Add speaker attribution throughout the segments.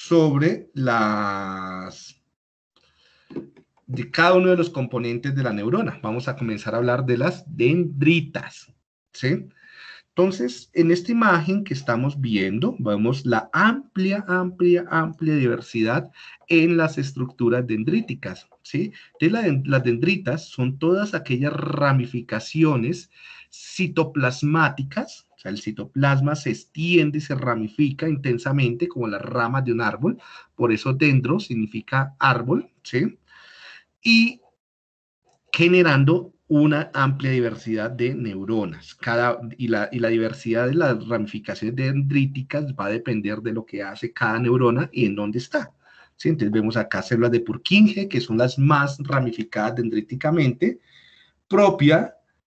Speaker 1: sobre de cada uno de los componentes de la neurona. Vamos a comenzar a hablar de las dendritas, ¿sí? Entonces, en esta imagen que estamos viendo, vemos la amplia diversidad en las estructuras dendríticas, ¿sí? Entonces, las dendritas son todas aquellas ramificaciones citoplasmáticas, o sea, el citoplasma se extiende y se ramifica intensamente como las ramas de un árbol, por eso dendro significa árbol, ¿sí? Y generando una amplia diversidad de neuronas. Y la diversidad de las ramificaciones dendríticas va a depender de lo que hace cada neurona y en dónde está. ¿Sí? Entonces vemos acá células de Purkinje, que son las más ramificadas dendríticamente, propia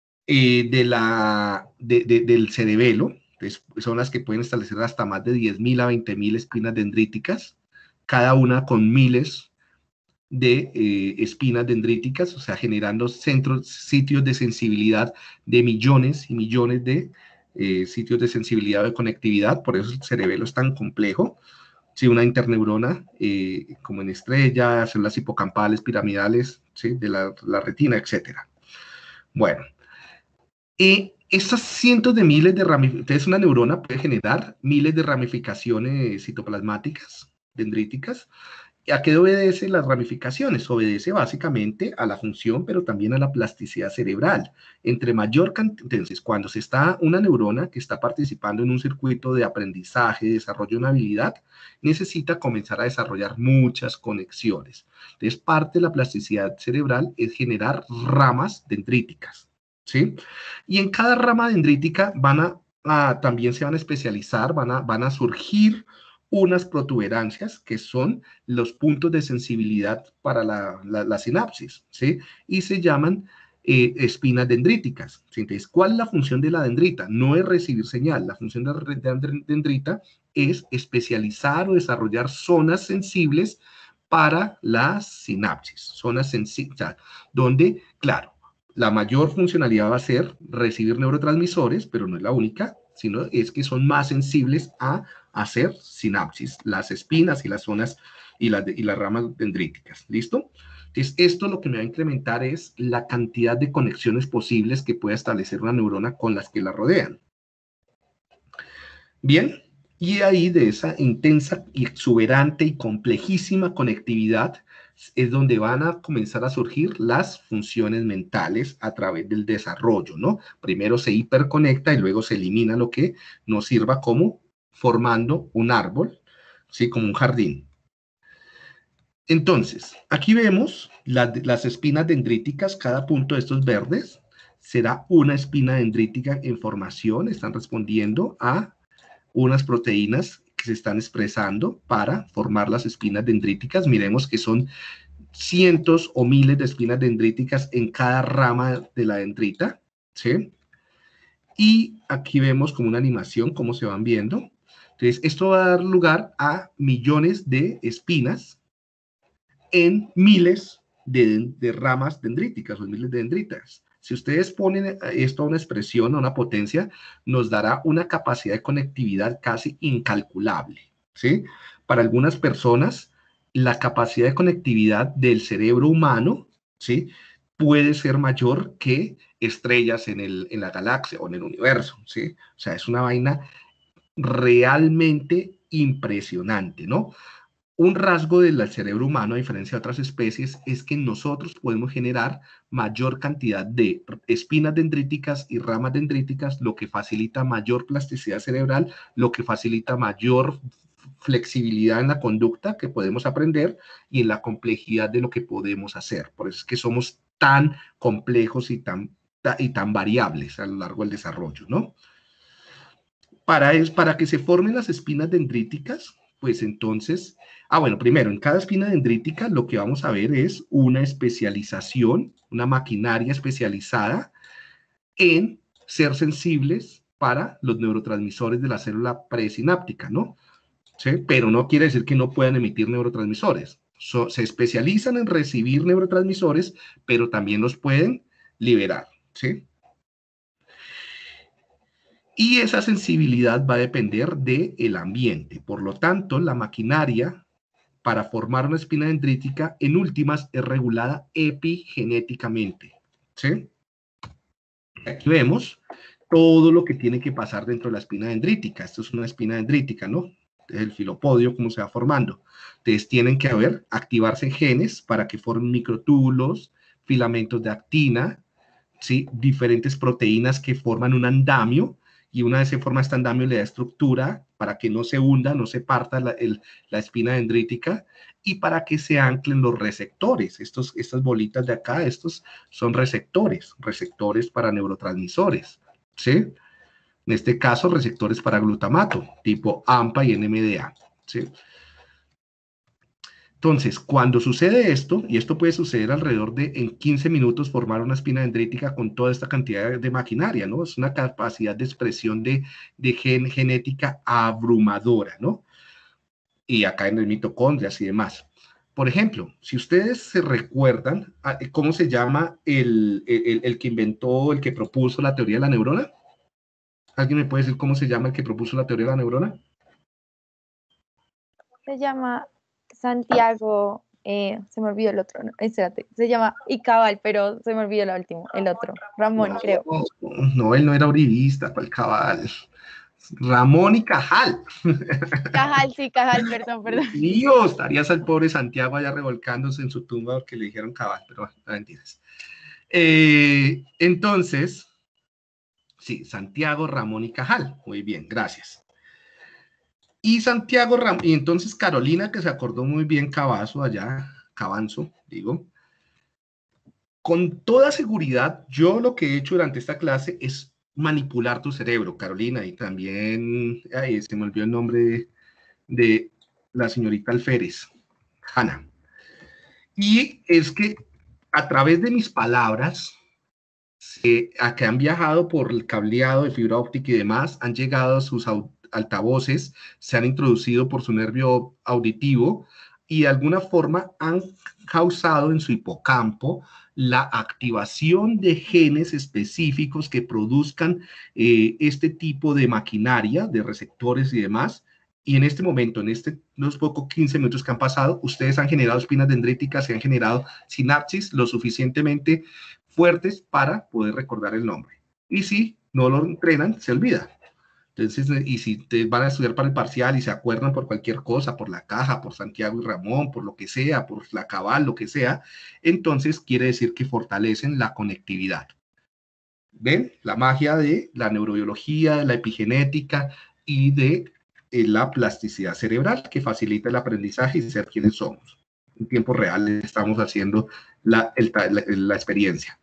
Speaker 1: del cerebelo. Entonces, son las que pueden establecer hasta más de 10.000 a 20.000 espinas dendríticas, cada una con miles de espinas dendríticas, o sea, generando sitios de sensibilidad de millones y millones de sitios de sensibilidad o de conectividad. Por eso el cerebelo es tan complejo. Sí, una interneurona, como en estrella, células hipocampales, piramidales, ¿sí? De la retina, etcétera. Bueno, estas cientos de miles de ramificaciones, entonces una neurona puede generar miles de ramificaciones citoplasmáticas, dendríticas. ¿A qué obedece las ramificaciones? Obedece básicamente a la función, pero también a la plasticidad cerebral. Entre mayor cantidad, entonces, cuando se está una neurona que está participando en un circuito de aprendizaje, desarrollo de una habilidad, necesita comenzar a desarrollar muchas conexiones. Entonces, parte de la plasticidad cerebral es generar ramas dendríticas, ¿sí? Y en cada rama dendrítica también se van a especializar, van a surgir unas protuberancias que son los puntos de sensibilidad para la sinapsis, ¿sí? Y se llaman espinas dendríticas, ¿sí? Entonces, ¿cuál es la función de la dendrita? No es recibir señal, la función de la dendrita es especializar o desarrollar zonas sensibles para la sinapsis, zonas sensibles, donde, claro, la mayor funcionalidad va a ser recibir neurotransmisores, pero no es la única, sino es que son más sensibles a hacer sinapsis, las espinas y las zonas y las ramas dendríticas. ¿Listo? Entonces, esto lo que me va a incrementar es la cantidad de conexiones posibles que puede establecer una neurona con las que la rodean. Bien, y ahí de esa intensa y exuberante y complejísima conectividad es donde van a comenzar a surgir las funciones mentales a través del desarrollo, ¿no? Primero se hiperconecta y luego se elimina lo que nos sirva como formando un árbol, ¿sí? Como un jardín. Entonces, aquí vemos las espinas dendríticas, cada punto de estos verdes será una espina dendrítica en formación, están respondiendo a unas proteínas que se están expresando para formar las espinas dendríticas. Miremos que son cientos o miles de espinas dendríticas en cada rama de la dendrita, ¿sí? Y aquí vemos como una animación, cómo se van viendo. Entonces, esto va a dar lugar a millones de espinas en miles de ramas dendríticas o miles de dendritas. Si ustedes ponen esto a una expresión, a una potencia, nos dará una capacidad de conectividad casi incalculable, ¿sí? Para algunas personas, la capacidad de conectividad del cerebro humano, ¿sí? Puede ser mayor que estrellas en la galaxia o en el universo, ¿sí? O sea, es una vaina realmente impresionante, ¿no? Un rasgo del cerebro humano, a diferencia de otras especies, es que nosotros podemos generar mayor cantidad de espinas dendríticas y ramas dendríticas, lo que facilita mayor plasticidad cerebral, lo que facilita mayor flexibilidad en la conducta que podemos aprender y en la complejidad de lo que podemos hacer. Por eso es que somos tan complejos y tan variables a lo largo del desarrollo, ¿no? Para que se formen las espinas dendríticas, pues entonces, bueno, primero, en cada espina dendrítica lo que vamos a ver es una especialización, una maquinaria especializada en ser sensibles para los neurotransmisores de la célula presináptica, ¿no? ¿Sí? Pero no quiere decir que no puedan emitir neurotransmisores. Se especializan en recibir neurotransmisores, pero también los pueden liberar, ¿sí? Y esa sensibilidad va a depender del ambiente. Por lo tanto, la maquinaria para formar una espina dendrítica, en últimas, es regulada epigenéticamente. ¿Sí? Aquí vemos todo lo que tiene que pasar dentro de la espina dendrítica. Esto es una espina dendrítica, ¿no? Es el filopodio, cómo se va formando. Entonces, tienen que activarse genes para que formen microtúbulos, filamentos de actina, ¿sí? Diferentes proteínas que forman un andamio, y una vez se forma este andamio le da estructura para que no se hunda, no se parta la espina dendrítica, y para que se anclen los receptores. Estas bolitas de acá, estos son receptores para neurotransmisores, ¿sí? En este caso, receptores para glutamato, tipo AMPA y NMDA, ¿sí? Entonces, cuando sucede esto, y esto puede suceder alrededor de en 15 minutos formar una espina dendrítica con toda esta cantidad de maquinaria, ¿no? Es una capacidad de expresión de genética abrumadora, ¿no? Y acá en el mitocondrias y demás. Por ejemplo, si ustedes se recuerdan, ¿cómo se llama el que inventó, el que propuso la teoría de la neurona? ¿Alguien me puede decir cómo se llama el que propuso la teoría de la neurona?
Speaker 2: Se llama Santiago, se me olvidó el otro, no, espérate, se llama Icabal, pero se me olvidó el otro, Ramón,
Speaker 1: No,
Speaker 2: creo.
Speaker 1: no, él no era uribista, ¿cuál cabal? Ramón y Cajal.
Speaker 2: Cajal, sí, Cajal, perdón, perdón.
Speaker 1: Dios, estarías al pobre Santiago allá revolcándose en su tumba porque le dijeron cabal, pero bueno, no mentiras. Entonces, sí, Santiago, Ramón y Cajal. Muy bien, gracias. Y Santiago, y entonces Carolina, que se acordó muy bien Cabazo allá, Cabanzo, digo. Con toda seguridad, yo lo que he hecho durante esta clase es manipular tu cerebro, Carolina, y también, ay, se me olvidó el nombre de la señorita Alférez, Hanna. Y es que a través de mis palabras, a que han viajado por el cableado de fibra óptica y demás, han llegado a sus altavoces, se han introducido por su nervio auditivo y de alguna forma han causado en su hipocampo la activación de genes específicos que produzcan este tipo de maquinaria, de receptores y demás. Y en este momento, los pocos 15 minutos que han pasado, ustedes han generado espinas dendríticas, se han generado sinapsis lo suficientemente fuertes para poder recordar el nombre. Y si no lo entrenan, se olvida. Entonces, y si te van a estudiar para el parcial y se acuerdan por cualquier cosa, por la caja, por Santiago y Ramón, por lo que sea, por la cabal, lo que sea, entonces quiere decir que fortalecen la conectividad. ¿Ven? La magia de la neurobiología, de la epigenética y de la plasticidad cerebral que facilita el aprendizaje y ser quienes somos. En tiempo real estamos haciendo la experiencia.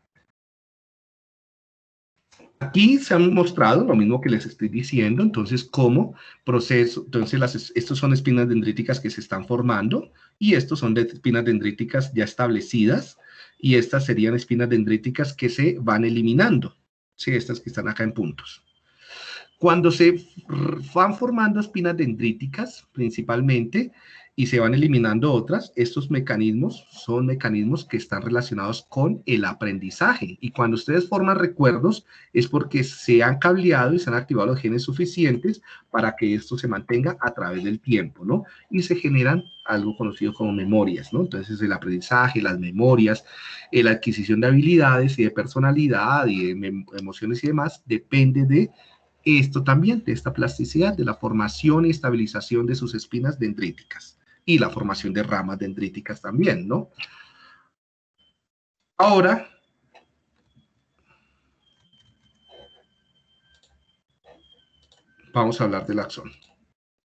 Speaker 1: Aquí se han mostrado lo mismo que les estoy diciendo, entonces cómo proceso, entonces estos son espinas dendríticas que se están formando y estos son espinas dendríticas ya establecidas y estas serían espinas dendríticas que se van eliminando, ¿sí? Estas que están acá en puntos. Cuando se van formando espinas dendríticas principalmente y se van eliminando otras, estos mecanismos son mecanismos que están relacionados con el aprendizaje. Y cuando ustedes forman recuerdos es porque se han cableado y se han activado los genes suficientes para que esto se mantenga a través del tiempo, ¿no? Y se generan algo conocido como memorias, ¿no? Entonces el aprendizaje, las memorias, la adquisición de habilidades y de personalidad y de emociones y demás depende de esto también, de esta plasticidad, de la formación y estabilización de sus espinas dendríticas y la formación de ramas dendríticas también, ¿no? Ahora, vamos a hablar del axón.